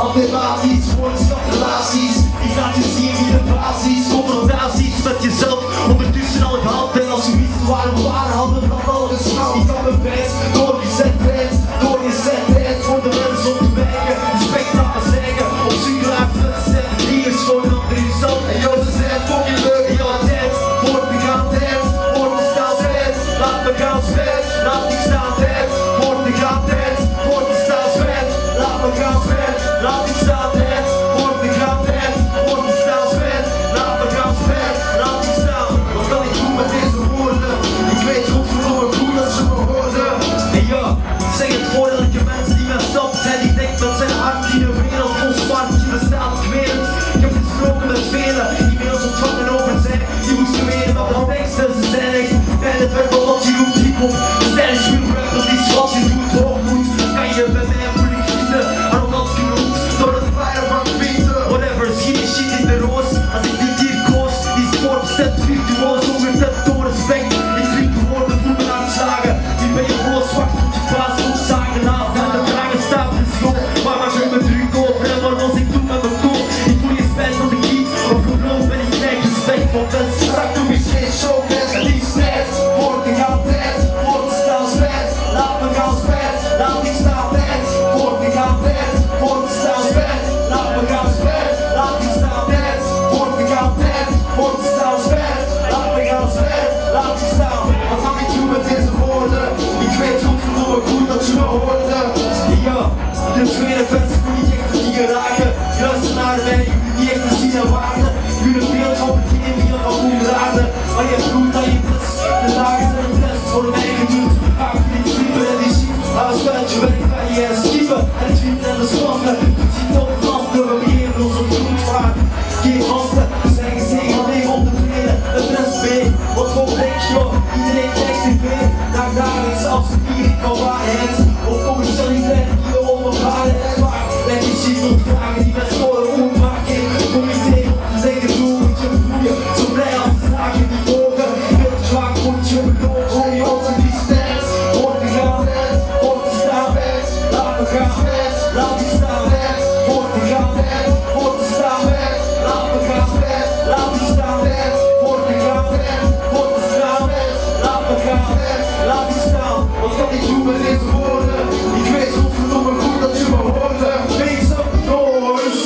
Antibodies, woordenschap, relaties. Ik laat je zien wie de baas is. Confrontaties met jezelf, ondertussen al gehaald. En als je wist waar we waren, hadden we dat al geschouwd. Ik had mijn best, doorgezetheid voor de mensen om te wijken. Respect aan me zeggen, op zoek naar zijn. Hier is gewoon achter jezelf. En jou ze zijn fucking leuk in jouw tijd. Voor de gaan tijd, voor de staan tijd. Laat me gaan spijt, laat ik staan tijd. Voor de gaan tijd, voor de staan spijt. Laat me gaan spijt, laat ik staan tijd. Voor de gaan tijd, voor de staan spijt. Laat me gaan spijt, laat ik staan. Wat kan ik doen met deze woorden? Ik weet godverdomme goed dat ze me hoorden. En ja, ik zeg het voor elke mens die me stopt. En die denkt met zijn hart in een wereld vol zwart die bestaat, ik weet het. Ik heb gesproken met velen, e-mails ontvangen over zij. Die moesten weten wat de teksten, ze zijn echt bij het werk wat je roept hip-hop. De stijl is real rap, dat is wat je doet, hoog moet. Kan je bij mij moeilijk vinden, arrogant genoeg. Door het fire van Peter, whatever, schiet die shit in de roos. Als ik dit hier koos, die sport zet virtuoos, ongevept door respect. Ik drink de woorden, voel me aanslagen. Die ben je gewoon zwart, moet je baas ook zagen. Laat aan de vragen staat de schop. Waar maak ik me druk over en waar was ik toen met mijn kop? Ik voel je spijt van de kiet, of geloof ben ik krijg respect van mensen. Strak doe ik geen showbiz, het is tijd. Voor de gaan tijd, voor de staan spijt. Laat me gaan spijt, laat ik staan tijd. Voor de gaan tijd, voor de staan spijt. Laat me gaan spijt, laat ik staan tijd. Voor de gaan tijd, voor de staan spijt. Laat me gaan spijt, laat ik staan. Wat kan ik doen met deze woorden? Ik weet godverdomme goed dat je me hoorde. Ja, de tweede vers kun je echt niet geraken. Luister naar mij, die echt te zien en waarde. Jullie beeld van het geven van goede aarde. Maar je hebt goed dat je plus. De dagen zijn een test voor mij gedoet. Ga ik niet sliepen en die shit. Huisbuitje werk kan je schiepen. En het vindt en de spannen. Het ziet op de lasten, we begeven ons op goed vaak. Geen vasten, we zijn gezegend alleen op de vrede. Het rest mee, wat voor denk je? Iedereen krijgt tv. Dagelijks afstudeer ik van waarheid. Of commercialiteit, die onbevaarheid. Leg je shit op vragen die met scholen ontmaken. Kom je tegen om te zeggen, doe moet je vloeien. Zo blij als de zaken die mogen. Heel vaak moet je beloond, hoor je authenticiteit. Voor de gaan tijd, voor de staan tijd. Laat me gaan tijd, laat die staan tijd. Voor de gaan tijd, voor de staan tijd. Laat me gaan tijd, laat die staan tijd. Voor de gaan tijd, voor de staan tijd. Laat me gaan tijd, laat die staan. Wat kan ik doen met deze woorden? Ik weet godverdomme goed dat je me hoorde. Make some noise.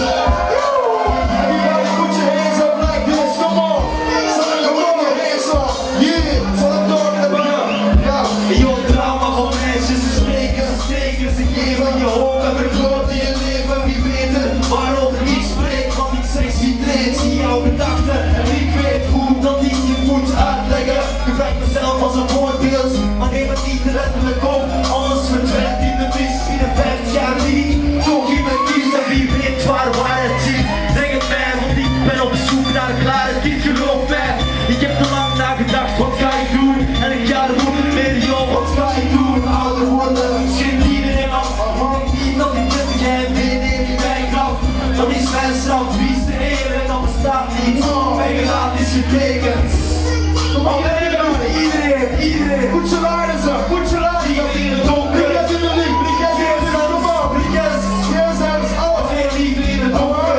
Everybody put your hands up like this, come on. Come on, your hands up. Yeah, that's what I'm talking about. Ja, joh, drama van meisjes, ze spreken, ze steken, ze geven je hoop en verkloot in je leven. Wie weet het, waarover ik spreek, want ik zeg wie treedt, zie jouw gedachten. En ik weet hoe dat ik je moet uitleggen. Gebruik mezelf als een voorbeeld, maar neem het niet te letterlijk op. Alles verdwijnt in de mist, in de 50 jaar niet. Toch in mijn kies en wie weet waar het zit. Zeg het mij, want ik ben op zoek naar een klare kind, geloof mij. Ik heb te lang nagedacht, wat ga ik doen? En ik ga er doen meer, joh, wat ga ik doen? Ouder worden, schrik iedereen af. Want ik niet dat ik met jij meeneem in mijn graf. Dat is mijn straf, wie is de eer en dat bestaat niet. Mijn gelaat is getekend. Kom op, iedereen, put your lighters up, put your lighters up in het donker. Briquet in de licht, briquet in de licht, kom op, briquet, hier zijn we alle veel liefde in het donker.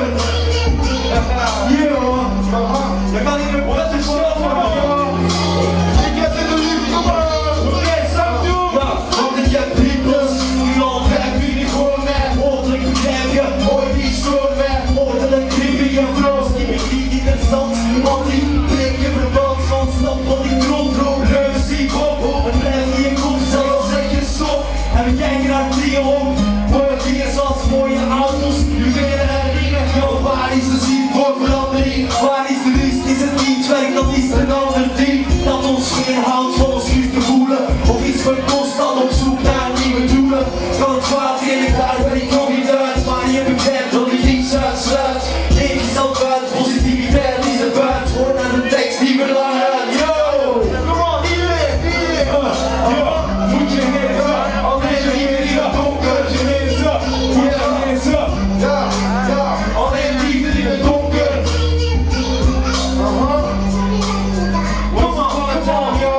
Hier hoor, je kan niet meer wat is zo van briquet in de licht, kom op, oké, stop doen. Ja, want ik heb riepels, nu al 5 uur gewoon mij, ordelijk begrijp je, ooit iets voor mij, ordelijk kribbig en vroos, die me niet in het zand, want ik breek je verband van snap wat ik droom. Leus die kop op en blijf die je kop, zelfs zeg je stop. En we kijken naar dingen om, mooie dingen zoals mooie auto's, juwelen en ringen. Yo, waar is de zin voor verandering? Waar is de rust? Is het niet werk, dat is een ander ding. Dat ons geen houdt van ons rust te voelen. Of iets voor constant op zoek naar nieuwe doelen. Kan het kwaad in daar ben ik nog niet uit. Maar je begrijpt dat ik niets uitsluit. Neem jezelf uit, positiviteit is het buit. Hoor naar de tekst die we lang uit. Yo! Come on, iedereen! Moet je hands up, alleen hier in het donker. Put your hands up, put your hands up. Ja, alleen liefde in het donker. Come on, yo.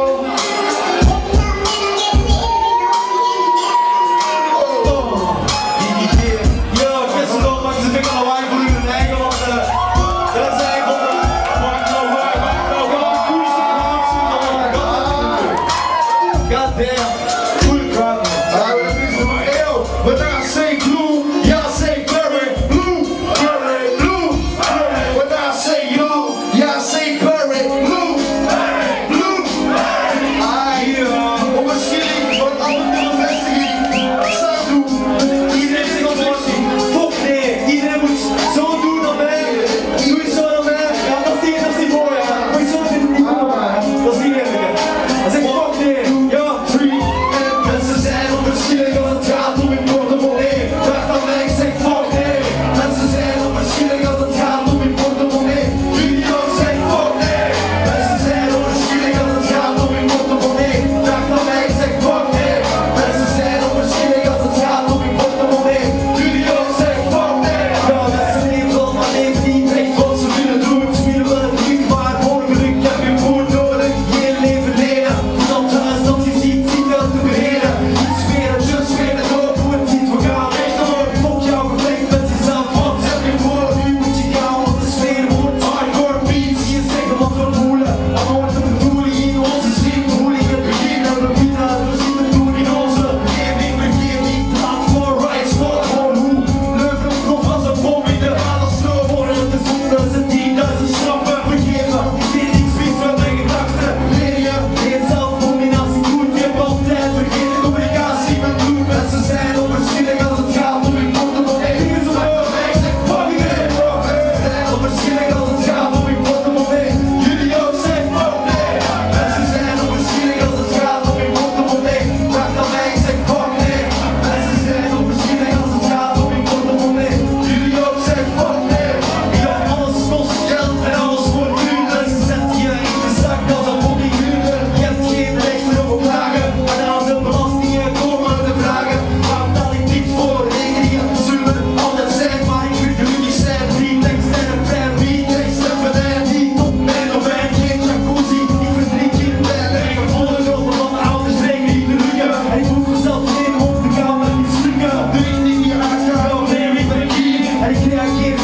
reageer